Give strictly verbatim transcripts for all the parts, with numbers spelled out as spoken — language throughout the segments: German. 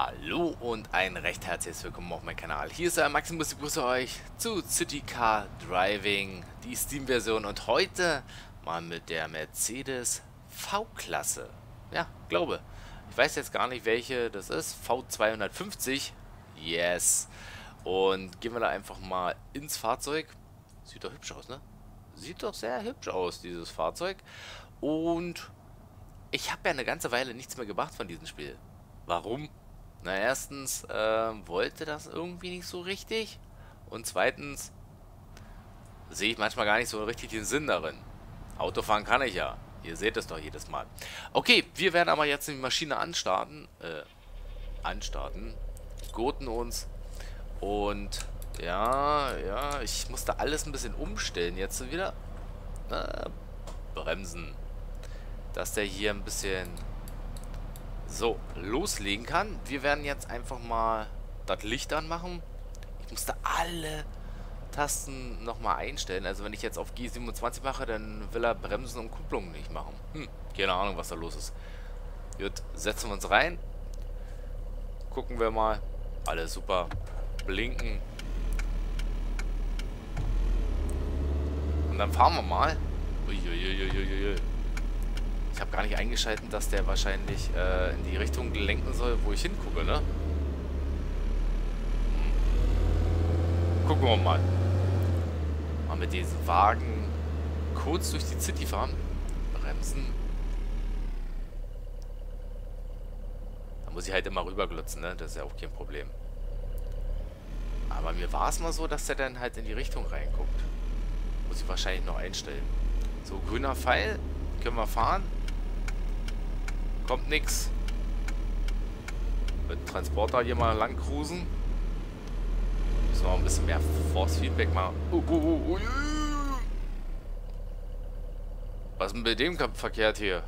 Hallo und ein recht herzliches Willkommen auf meinem Kanal. Hier ist der Maximus, ich begrüße euch zu City Car Driving, die Steam-Version, und heute mal mit der Mercedes V-Klasse. Ja, glaube. Ich weiß jetzt gar nicht, welche das ist. V zweihundertfünfzig. Yes. Und gehen wir da einfach mal ins Fahrzeug. Sieht doch hübsch aus, ne? Sieht doch sehr hübsch aus, dieses Fahrzeug. Und ich habe ja eine ganze Weile nichts mehr gemacht von diesem Spiel. Warum? Na, erstens äh, wollte das irgendwie nicht so richtig. Und zweitens sehe ich manchmal gar nicht so richtig den Sinn darin. Autofahren kann ich ja. Ihr seht es doch jedes Mal. Okay, wir werden aber jetzt die Maschine anstarten. Äh, anstarten. Gurten uns. Und ja, ja, ich musste alles ein bisschen umstellen jetzt wieder. Na, bremsen. Dass der hier ein bisschen so loslegen kann. Wir werden jetzt einfach mal das Licht anmachen. Ich musste alle Tasten nochmal einstellen. Also wenn ich jetzt auf G siebenundzwanzig mache, dann will er Bremsen und Kupplung nicht machen. Hm, keine Ahnung, was da los ist. Gut, setzen wir uns rein. Gucken wir mal. Alles super. Blinken. Und dann fahren wir mal. Uiuiuiuiui. Ich habe gar nicht eingeschaltet, dass der wahrscheinlich äh, in die Richtung lenken soll, wo ich hingucke, ne? Hm. Gucken wir mal. Mal mit diesem Wagen kurz durch die City fahren. Bremsen. Da muss ich halt immer rüberglutzen, ne? Das ist ja auch kein Problem. Aber mir war es mal so, dass der dann halt in die Richtung reinguckt. Muss ich wahrscheinlich noch einstellen. So, grüner Pfeil. Können wir fahren. Kommt nix. Mit dem Transporter hier mal lang cruisen. Müssen wir auch ein bisschen mehr Force Feedback machen. Uh, uh, uh, uh. Was ist denn bei dem verkehrt hier?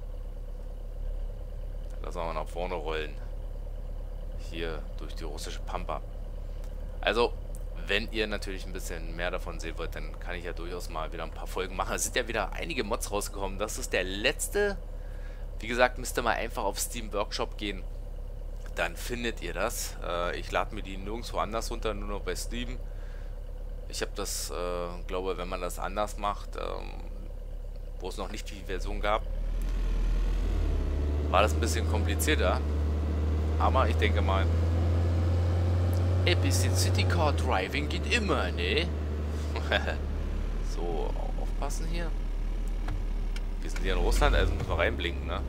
Lassen wir mal nach vorne rollen. Hier durch die russische Pampa. Also, wenn ihr natürlich ein bisschen mehr davon sehen wollt, dann kann ich ja durchaus mal wieder ein paar Folgen machen. Es sind ja wieder einige Mods rausgekommen. Das ist der letzte. Wie gesagt, müsst ihr mal einfach auf Steam Workshop gehen. Dann findet ihr das. Äh, ich lade mir die nirgendwo anders runter, nur noch bei Steam. Ich habe das, äh, glaube, wenn man das anders macht, ähm, wo es noch nicht die Version gab, war das ein bisschen komplizierter. Aber ich denke mal, ein bisschen City Car Driving geht immer, ne? So, aufpassen hier. Wir sind hier in Russland, also müssen wir reinblinken, ne?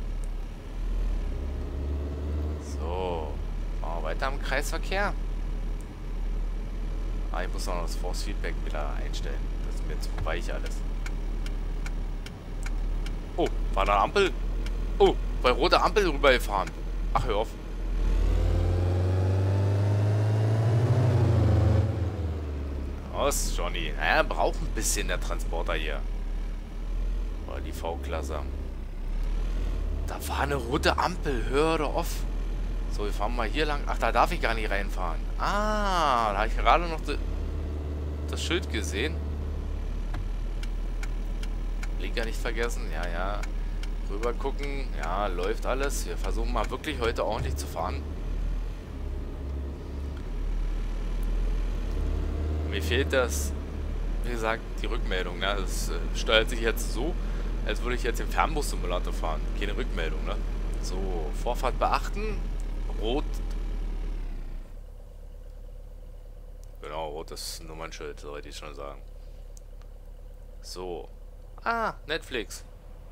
So. Machen wir weiter im Kreisverkehr. Ah, ich muss noch das Force Feedback wieder einstellen. Das ist mir zu weich alles. Oh, war da eine Ampel? Oh, bei roter Ampel rübergefahren. Ach, hör auf. Was, Johnny? Naja, braucht ein bisschen der Transporter hier. Die V-Klasse. Da war eine rote Ampel. Hör doch auf. So, wir fahren mal hier lang. Ach, da darf ich gar nicht reinfahren. Ah, da habe ich gerade noch das Schild gesehen. Blinker nicht vergessen. Ja, ja. Rüber gucken. Ja, läuft alles. Wir versuchen mal wirklich heute ordentlich zu fahren. Mir fehlt das, wie gesagt, die Rückmeldung. Ne? Das äh, steuert sich jetzt so, als würde ich jetzt den Fernbus-Simulator fahren. Keine Rückmeldung, ne? So, Vorfahrt beachten. Rot. Genau, rotes Nummernschild, sollte ich schon sagen. So. Ah, Netflix.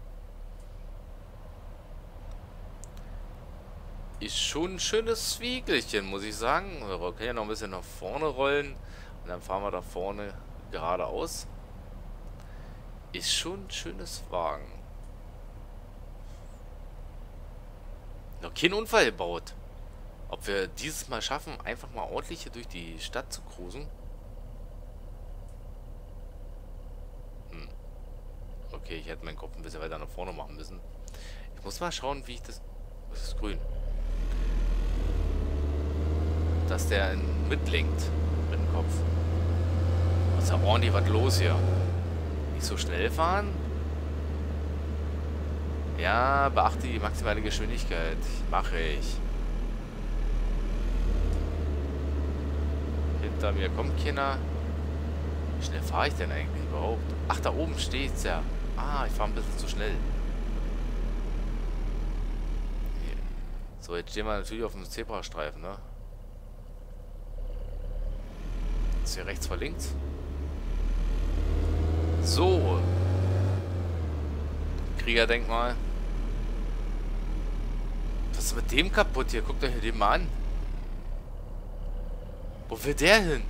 Ist schon ein schönes Wiegelchen, muss ich sagen. Wir können ja noch ein bisschen nach vorne rollen. Und dann fahren wir da vorne geradeaus. Ist schon ein schönes Wagen. Noch keinen Unfall gebaut. Ob wir dieses Mal schaffen, einfach mal ordentlich hier durch die Stadt zu cruisen. Hm. Okay, ich hätte meinen Kopf ein bisschen weiter nach vorne machen müssen. Ich muss mal schauen, wie ich das... Das ist grün. Dass der mitlenkt mit dem Kopf. Was ist ja ordentlich was los hier? Nicht so schnell fahren? Ja, beachte die maximale Geschwindigkeit. Mache ich. Hinter mir kommt keiner. Wie schnell fahre ich denn eigentlich überhaupt? Ach, da oben steht's ja. Ah, ich fahre ein bisschen zu schnell. So, jetzt stehen wir natürlich auf dem Zebrastreifen, ne? Ist hier rechts vor links? So. Kriegerdenkmal. Was ist mit dem kaputt hier? Guckt euch den mal an. Wo will der hin?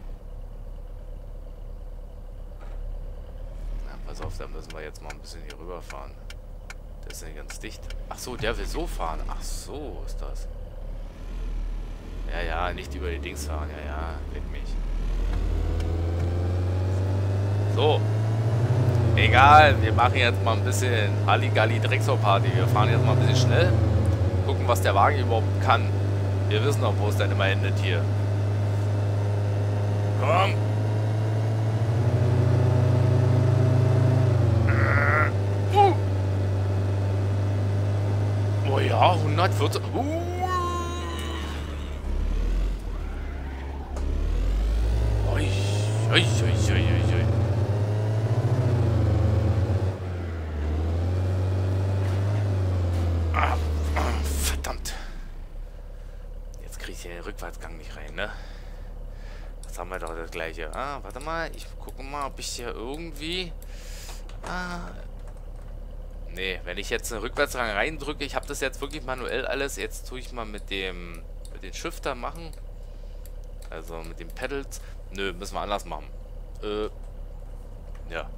Na, pass auf, da müssen wir jetzt mal ein bisschen hier rüberfahren. Der ist nicht ganz dicht. Ach so, der will so fahren. Ach so, ist das. Ja, ja, nicht über die Dings fahren. Ja, ja, leck mich. So. Egal, wir machen jetzt mal ein bisschen Halligalli Drecksau-Party. Wir fahren jetzt mal ein bisschen schnell. Gucken, was der Wagen überhaupt kann. Wir wissen doch, wo es dann immer endet hier. Komm. Uh. Oh ja, hundertvierzig. Uh. Ui, ui, ui, ui, ui. Ah, ah, verdammt. Jetzt kriege ich den Rückwärtsgang nicht rein, ne? Das haben wir doch das gleiche. Ah, warte mal. Ich gucke mal, ob ich hier irgendwie... Ah... Nee, wenn ich jetzt einen Rückwärtsgang reindrücke, ich habe das jetzt wirklich manuell alles. Jetzt tue ich mal mit dem... mit den Shifter machen. Also mit den Pedals. Nö, müssen wir anders machen. Äh... Ja.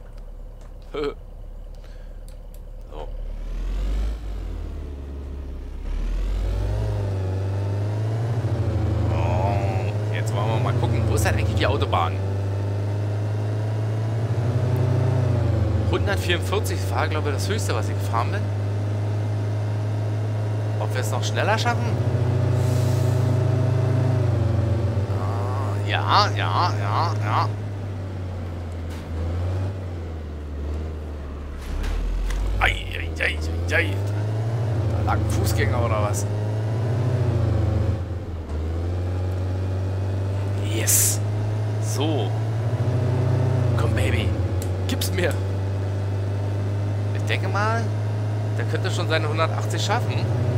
So. Jetzt wollen wir mal gucken, wo ist denn eigentlich die Autobahn? hundertvierundvierzig war, glaube ich, das höchste, was ich gefahren bin. Ob wir es noch schneller schaffen? Ja, ja, ja, ja. Ei, ei, ei, ei, ei. Da lag ein Fußgänger oder was? Yes. So. Komm, Baby. Gib's mir. Ich denke mal, der könnte schon seine hundertachtzig schaffen.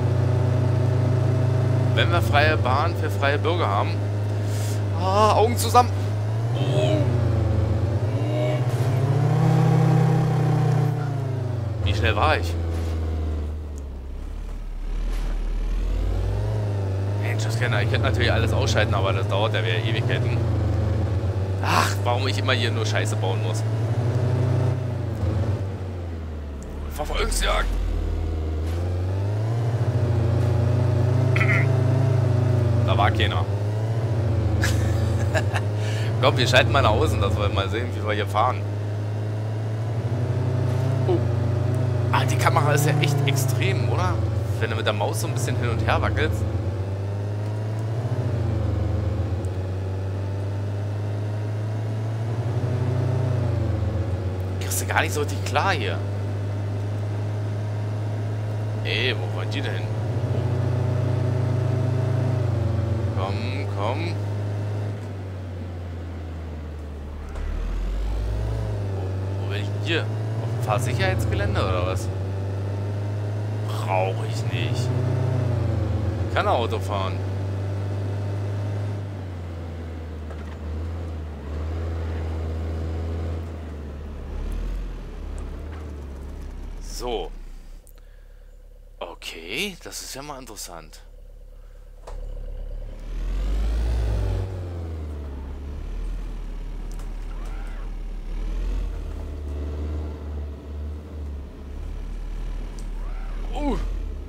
Wenn wir freie Bahn für freie Bürger haben. Ah, Augen zusammen. Oh. Wie schnell war ich? Menschenskinder, ich könnte natürlich alles ausschalten, aber das dauert ja wieder Ewigkeiten. Ach, warum ich immer hier nur Scheiße bauen muss. Verfolgungsjagd. Da war keiner. Komm, wir schalten mal nach außen, dass wir mal sehen, wie wir hier fahren. Oh. Ah, die Kamera ist ja echt extrem, oder? Wenn du mit der Maus so ein bisschen hin und her wackelst. Kriegst du gar nicht so richtig klar hier. Ey, wo wollen die denn hin? Komm, komm. Wo, wo will ich denn hier? Auf dem Fahrsicherheitsgelände oder was? Brauche ich nicht. Ich kann Auto fahren. So. Okay, das ist ja mal interessant. Uh.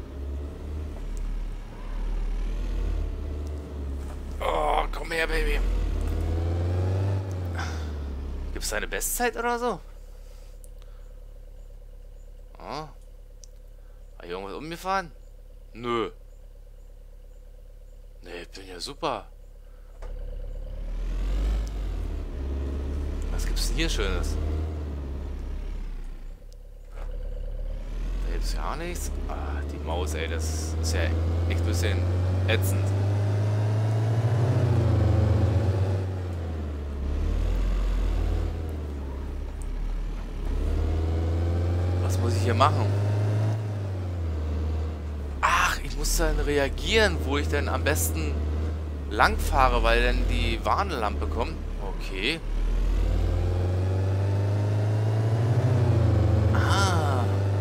Oh, komm her, Baby. Gibt's da eine Bestzeit oder so? Oh. War hier irgendwas umgefahren? Nö. Ne, ich bin ja super. Was gibt's denn hier Schönes? Da gibt's ja nichts. Ah, die Maus, ey, das ist ja echt ein bisschen ätzend. hier machen? Ach, ich muss dann reagieren, wo ich denn am besten lang fahre, weil dann die Warnlampe kommt. Okay. Ah.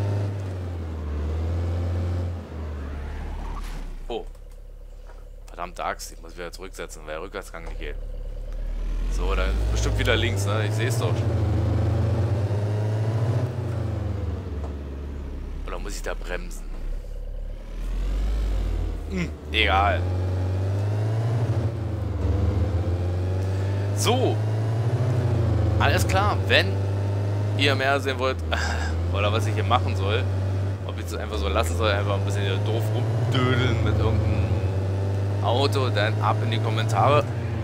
Oh. Verdammte Axt, ich muss wieder zurücksetzen, weil der Rückwärtsgang nicht geht. So, dann bestimmt wieder links, ne? Ich sehe es doch. Oder muss ich da bremsen? Hm, egal. So. Alles klar. Wenn ihr mehr sehen wollt, oder was ich hier machen soll, ob ich es einfach so lassen soll, einfach ein bisschen hier doof rumdödeln mit irgendeinem Auto, dann ab in die Kommentare.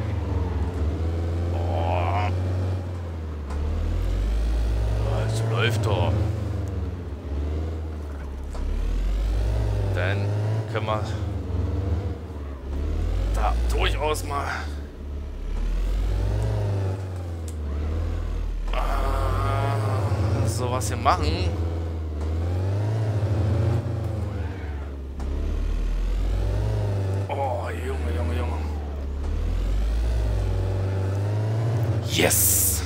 Oh. Es läuft doch. Dann können wir da durchaus mal äh, sowas hier machen. Oh, Junge, Junge, Junge. Yes!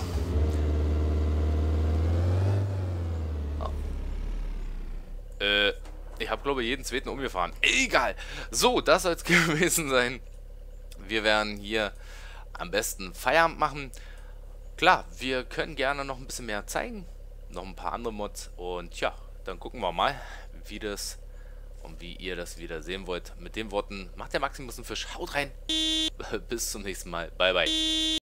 Oh. Äh... Ich habe, glaube ich, jeden zweiten umgefahren. Egal. So, das soll es gewesen sein. Wir werden hier am besten Feierabend machen. Klar, wir können gerne noch ein bisschen mehr zeigen. Noch ein paar andere Mods. Und ja, dann gucken wir mal, wie das und wie ihr das wieder sehen wollt. Mit den Worten, macht der Maximus einen Fisch. Haut rein. Bis zum nächsten Mal. Bye, bye.